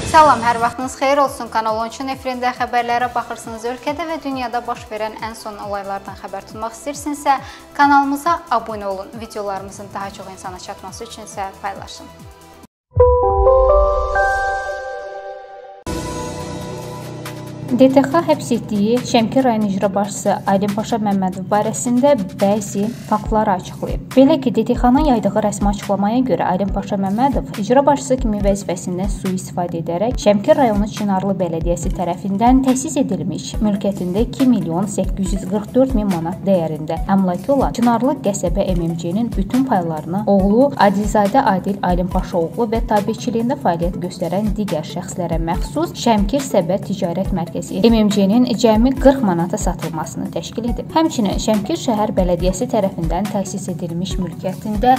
Salam, hər vaxtınız xeyir olsun. Kanal 13-ün efirində xəbərlərə baxırsınız. Ölkədə və dünyada baş verən ən son olaylardan xəbər tutmaq istəyirsinizsə, kanalımıza abunə olun. Videolarımızın daha çox insana çatması üçün isə paylaşın. DTX həbs etdiyi Şəmkir rayon icra başçısı Aydın Paşa Məmmədov barəsində bəzi faktları açıqlayıb. Belə ki, DTX-nın yaydığı rəsmi açıqlamaya görə Aydın Paşa Məmmədov icra başçısı kimi vəzifəsindən sui-istifadə edərək Şəmkir rayonu Çınarlı Bələdiyyəsi tərəfindən təsis edilmiş mülkiyyətində 2.844.000 manat dəyərində əmlakı olan Çınarlı qəsəbə MMC-nin bütün paylarını oğlu Adilzadə Adil Aydın Paşa oğlu və tabiçiliyində fəaliyyət göstərən digər şəxslərə məxsus Şəmkir Səbət Ticarət Mərkəzi MMC-nin cəmi 40 manata satılmasını təşkil edib. Həmçinin Şəmkir şəhər bələdiyyəsi tərəfindən təsis edilmiş mülkiyyətində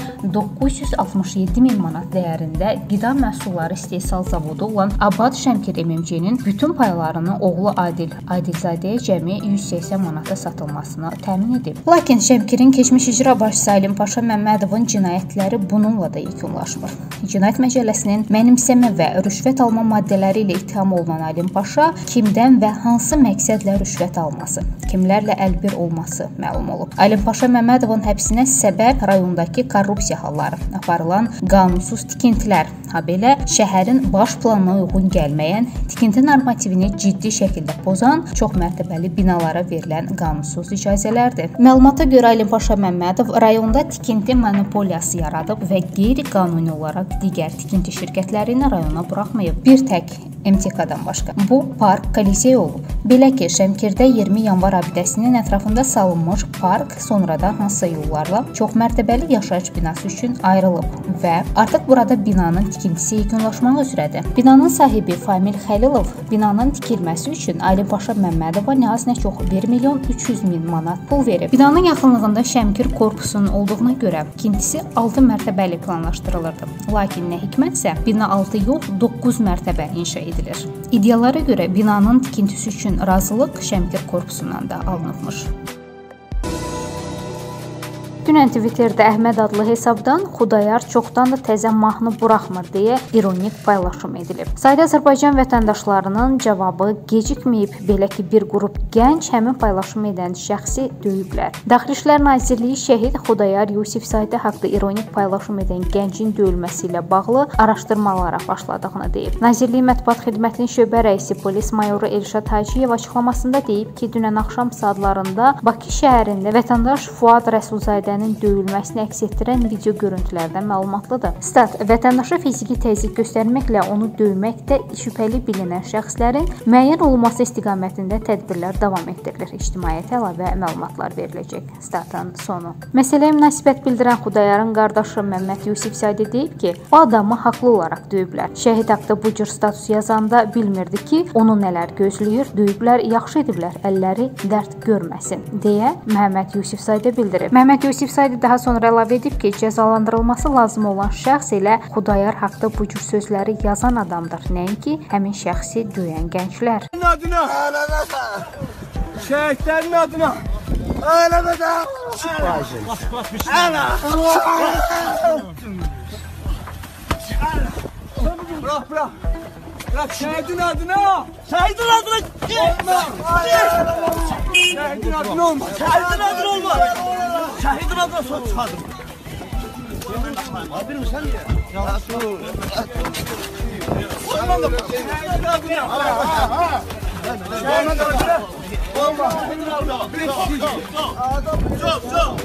967.000 manat dəyərində qida məhsulları istehsal zavodu olan Abad Şəmkir MMC-nin bütün paylarını oğlu Adilzadəyə cəmi 180 manata satılmasını təmin edib. Lakin Şəmkirin keçmiş icra başçısı Aydın Paşa Məmmədovun cinayətləri bununla da yekunlaşmır. Cinayət Məcəlləsinin mənimsəmə və rüşvət alma maddələri ilə ittiham olunan Aydın Paşa kimdən və hansı məqsədlə rüşvət alması, kimlərlə əlbir olması məlum olub. Aydın Paşa Məmmədovun həbsinə səbəb rayondakı korrupsiya halları, aparılan qanunsuz tikintilər, habelə şəhərin baş planına uyğun gəlməyən, tikinti normativini ciddi şəkildə pozan, çox mərtəbəli binalara verilən qanunsuz icazələrdir. Məlumata görə Aydın Paşa Məmmədov rayonda tikinti monopoliyası yaradıb və qeyri-qanuni olaraq digər tikinti şirkətlərini rayona buraxmayıb. Bir tək MTK-dan başqa. Bu park Kolisey olub. Belə ki, Şəmkirdə 20 yanvar abidəsinin ətrafında salınmış park sonradan hansısa yollarla çox mərtəbəli yaşayış binası üçün ayrılıb və artıq burada binanın tikintisi yekunlaşmaq üzrədir. Binanın sahibi Famil Xəlilov binanın tikilməsi üçün Aydın Paşa Məmmədova nə az nə çox 1.300.000 manat pul verib. Binanın yaxınlığında Şəmkir korpusunun olduğuna görə tikintisi 6 mərtəbəli planlaşdırılırdı. Lakin nə hikmətsə, bina 6 yox, 9 mərtəbə inşa edilir. İddialara görə binanın tikintisi üçün razılıq Şəmkir korpusundan da alınıbmış. Dünən Twitterdə Əhməd adlı hesabdan Xudayar çoxdan da təzə mahnı buraxmır deyə ironik paylaşım edilib. Sayda Azərbaycan vətəndaşlarının cavabı gecikməyib, belə ki, bir qrup gənc həmin paylaşım edən şəxsi döyüblər. Daxili İşlər Nazirliyi şəhid Xudayar Yusifzadə haqqında ironik paylaşım edən gəncin döyülməsi ilə bağlı araşdırmalara başladığını deyib. Nazirliyin Mətbuat Xidmətinin şöbə rəisi polis mayoru Elşad Hacıyev açıqlamasında deyib ki, dünən axşam saatlarında Bakı şəhərində vətəndaş Fuad Rəsulzadənin döyülməsini əks etdirən video görüntülərdən məlumatlıdır. Stat, vətəndaşa fiziki təzyiq göstərməklə onu döyməkdə şübhəli bilinən şəxslərin müəyyən olunması istiqamətində tədbirlər davam etdirilir. İctimaiyyətə əlavə məlumatlar veriləcək. Statın sonu. Məsələyə münasibət bildirən Xudayarın qardaşı Məmməd Yusifzadə deyib ki, o adamı haqlı olaraq döyüblər. Şəhid haqqında bu cür status yazanda bilmirdi ki, onu nələr gözləyir, döyüblər, yaxşı ediblər, əlləri dərd görməsin, deyə Məmməd Yusifzadə bildirib. Məmməd Yusifzadə daha sonra əlavə edib ki, cəzalandırılması lazım olan şəxs elə Xudayar haqqında bu cür sözləri yazan adamdır, nəinki həmin şəxsi döyən gənclər. Adına, şəhidlərin adına, ailəmədə, bırak şəhidin adına, şəhidin adına, şəhidin adına olmaz, şəhidin adına olmaz, şəhidin adına son çıxadım. Abi sen ya. Ya dur. Şəhidin adına. Olmaz. Çok.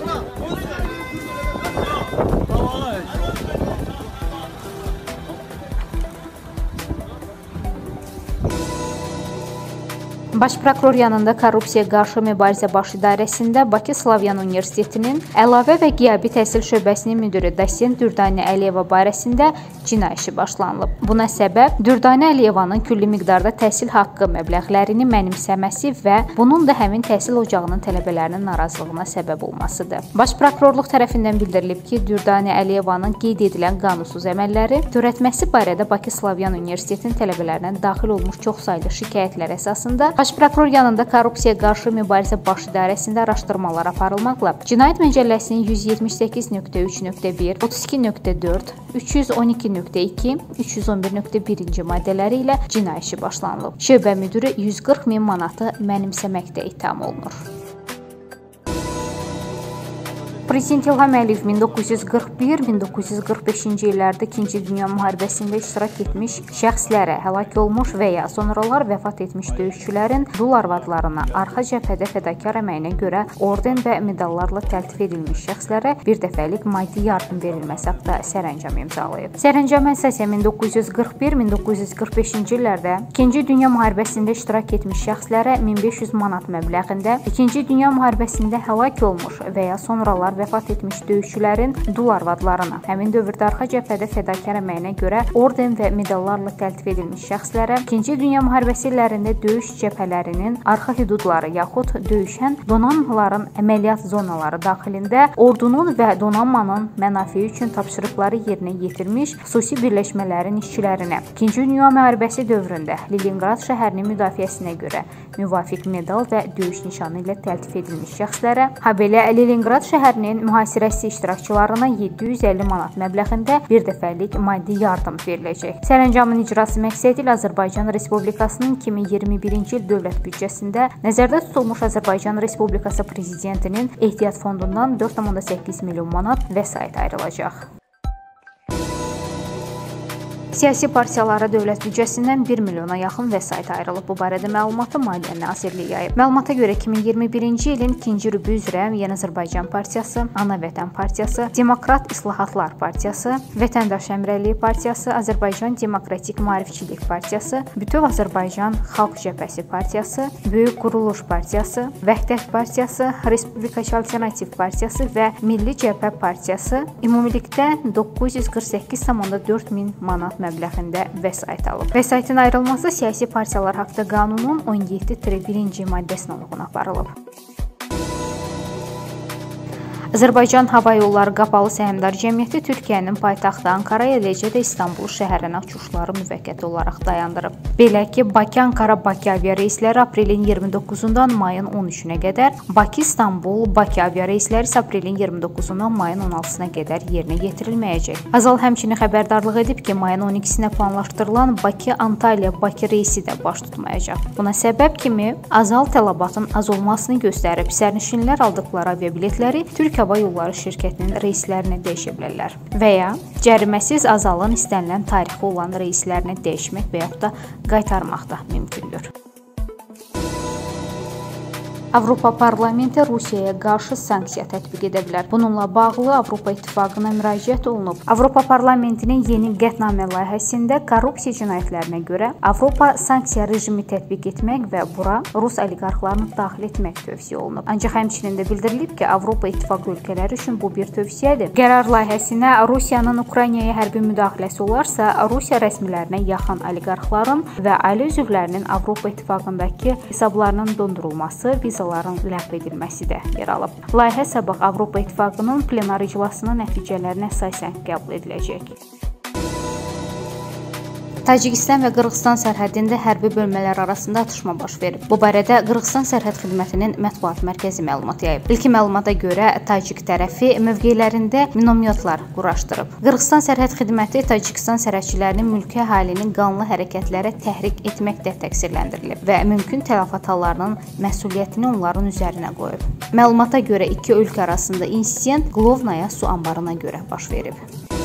Baş prokuror yanında Korrupsiya qarşı mübarizə baş idarəsində Bakı Slavyan Universitetinin əlavə və qiyabi təhsil şöbəsinin müdiri dosent Dürdanə Əliyeva barəsində cinayət işi başlanılıb. Buna səbəb Dürdanə Əliyevanın külli miqdarda təhsil haqqı məbləğlərini mənimsəməsi və bunun da həmin təhsil ocağının tələbələrinin narazılığına səbəb olmasıdır. Baş prokurorluq tərəfindən bildirilib ki, Dürdanə Əliyevanın qeyd edilən qanunsuz əməlləri törətməsi barədə Bakı Slavyan Universitetinin tələbələrindən daxil olmuş çoxsaylı şikayətlər əsasında Baş Prokuror yanında korrupsiyaya qarşı mübarizə baş idarəsində araşdırmalar aparılmaqla Cinayət Məcəlləsinin 128.3.1, 32.4, 312.2, 311.1-ci maddələri ilə cinayət işi başlanılıb. Şöbə müdiri 140 min manatı mənimsəməkdə ittiham olunur. Prezident İlham Əliyev 1941-1945-ci illərdə 2-ci Dünya müharibəsində iştirak etmiş şəxslərə, həlak olmuş və ya sonralar vəfat etmiş döyüşçülərin dul arvadlarına arxa cəbhədə fədakar əməyinə görə orden və medallarla təltif edilmiş şəxslərə bir dəfəlik maddi yardım verilməsi haqqında sərəncam imzalayıb. Sərəncama əsasən 1941-1945-ci illərdə 2-ci Dünya müharibəsində iştirak etmiş şəxslərə 1500 manat məbləğində, 2-ci Dünya müharibəsində həlak olmuş və ya sonralar vəfat etmiş döyüşçülərin dul arvadlarına, həmin dövrdə arxa cəbhədə fədakar əməyinə görə orden və medallarla təltif edilmiş şəxslərə, 2-ci Dünya müharibəsi illərində döyüş cəbhələrinin arxa hüdudları yaxud döyüşən donanmaların əməliyyat zonaları daxilində ordunun və donanmanın mənafiyi üçün tapşırıqları yerinə yetirmiş xüsusi birləşmələrin işçilərinə, 2-ci Dünya müharibəsi dövründə Leningrad şəhərinin müdafiəsinə görə müvafiq medal və döyüş nişanı ilə təltif edilmiş şəxslərə, habelə Leningrad şəhərinin mühasirəsi iştirakçılarına 750 manat məbləğində bir dəfəlik maddi yardım veriləcək. Sərəncamın icrası məqsədi ilə Azərbaycan Respublikasının 2021-ci il dövlət büdcəsində nəzərdə tutulmuş Azərbaycan Respublikası Prezidentinin ehtiyat fondundan 4,8 milyon manat vəsait ayrılacaq. Siyasi partiyalara dövlət büdcəsindən 1 milyona yaxın vəsait ayrılıb. Bu barədə məlumatı Maliyyə Nazirliyi yayıb. Məlumata görə 2021-ci ilin 2-ci rübü üzrə Yeni Azərbaycan Partiyası, Ana Vətən Partiyası, Demokrat İslahatlar Partiyası, Vətəndaş Həmrəyliyi Partiyası, Azərbaycan Demokratik Maarifçilik Partiyası, Bütöv Azərbaycan Xalq Cəbhəsi Partiyası, Böyük Quruluş Partiyası, Vəhdət Partiyası, Respublikaçı Alternativ Partiyası və Milli Cəbhə Partiyası ümumilikdə 948,4 min manat məbləğində vəsait alıb. Vəsaitin ayrılması siyasi partiyalar haqqında qanunun 17-1-ci maddəsinə uyğun aparılıb. Azərbaycan Hava Yolları Qapalı Səhmdar Cəmiyyəti Türkiyənin paytaxtı Ankaraya, eləcə də İstanbul şəhərinə uçuşları müvəqqəti olaraq dayandırıb. Belə ki, Bakı-Ankara-Bakı aviareysləri aprelin 29-dan mayın 13-nə qədər, Bakı-İstanbul-Bakı aviareysləri isə aprelin 29-dan mayın 16-sına qədər yerinə yetirilməyəcək. Azal həmçinin xəbərdarlıq edib ki, mayın 12-sinə planlaşdırılan Bakı-Antalya-Bakı reysi də baş tutmayacaq. Buna səbəb kimi Azal tələbatın az olmasını göstərib, sərnişinlər aldıqları aviabiletləri Türk Hava Yolları şirkətinin reyslərini dəyişə bilərlər və ya cəriməsiz Azalın istənilən tarixi olan reyslərini dəyişmək və yaxud da qaytarmaq da mümkündür. Avropa Parlamenti Rusiyaya qarşı sanksiya tətbiq edə bilər. Bununla bağlı Avropa İttifaqına müraciət olunub. Avropa Parlamentinin yeni qətnamə layihəsində korrupsiya cinayətlərinə görə Avropa sanksiya rejimi tətbiq etmək və bura Rus oliqarxlarını daxil etmək tövsiyə olunub. Ancaq həmçinin də bildirilib ki, Avropa İttifaqı ölkələri üçün bu bir tövsiyədir. Qərar layihəsinə Rusiyanın Ukraynaya hərbi müdaxiləsi olarsa, Rusiya rəsmilərinə yaxın oliqarxların və ailə üzvlərinin Avropa İttifaqındakı hesablarının dondurulması, vizaların ləğv edilməsi də yer alıb. Layihə sabah Avropa İttifaqının plenar iclasının nəticələrinə əsasən qəbul ediləcək. Tacikistan və Qırğızstan sərhədində hərbi bölmələr arasında atışma baş verib. Bu barədə Qırğızstan Sərhəd Xidmətinin mətbuat mərkəzi məlumat yayıb. İlkin məlumata görə Tacik tərəfi mövqelərində minomyotlar quraşdırıb. Qırğızstan Sərhəd Xidməti Tacikistan sərhədçilərinin mülki əhalinin qanlı hərəkətlərə təhrik etməkdə təqsirləndirilib və mümkün tələfat hallarının məsuliyyətini onların üzərinə qoyub. Məlumata görə iki ölkə arasında insident Qlovnaya su anbarına görə baş verib.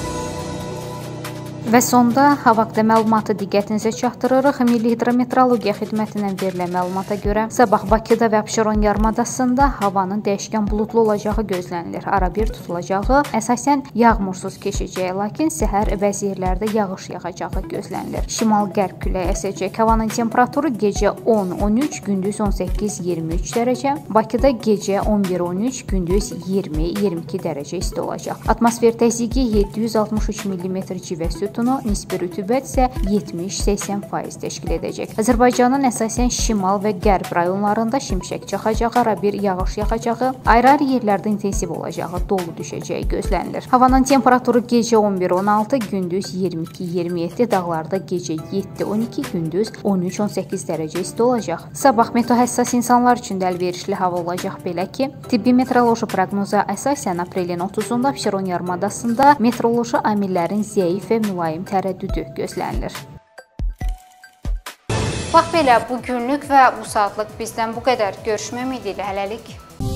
Və sonda hava haqqında məlumatı diqqətinizə çatdırırıq. Milli Hidrometeorologiya Xidmətindən verilən məlumata görə sabah Bakıda və Abşeron yarımadasında havanın dəyişkən buludlu olacağı gözlənilir. Arabir tutulacağı, əsasən yağmursuz keçəcəyi, lakin səhər bəzi yerlərdə yağış yağacağı gözlənilir. Şimal-qərb küləyi əsəcək. Havanın temperaturu gecə 10-13, gündüz 18-23 dərəcə. Bakıda gecə 11-13, gündüz 20-22 dərəcə isti olacaq. Atmosfer təzyiqi 763 mm civə sürtür. sütunu, nisbi rütubət isə 70-80% təşkil edəcək. Azərbaycanın əsasən şimal və qərb rayonlarında şimşək çaxacağı, ara bir yağış yağacağı, ayrı-ayrı yerlərdə intensiv olacağı, dolu düşəcəyi gözlənilir. Havanın temperaturu gecə 11-16, gündüz 22-27, dağlarda gecə 7-12, gündüz 13-18 dərəcə isti olacaq. Sabah meteohəssas insanlar üçün də əlverişli hava olacaq, belə ki, tibbi meteoroloji proqnoza əsasən aprelin 30-da Abşeron yarımadasında meteoroloji amillərin zəif və mülayim tərəddüdü gözlənilir. Bax belə, bu günlük və bu saatlıq bizdən bu qədər. Görüşmək ümidi ilə hələlik.